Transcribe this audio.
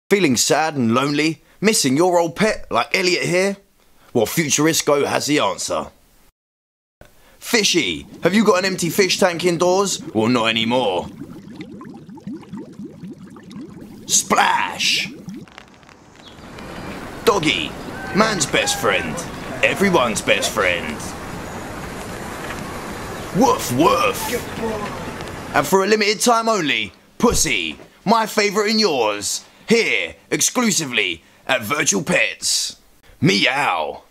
Feeling sad and lonely? Missing your old pet like Elliot here? Well, Futuristico has the answer. Fishy, have you got an empty fish tank indoors? Well, not anymore. Splash! Doggy, man's best friend, everyone's best friend. Woof woof! And for a limited time only, Pussy, my favourite and yours, here, exclusively, at Virtual Pets. Meow!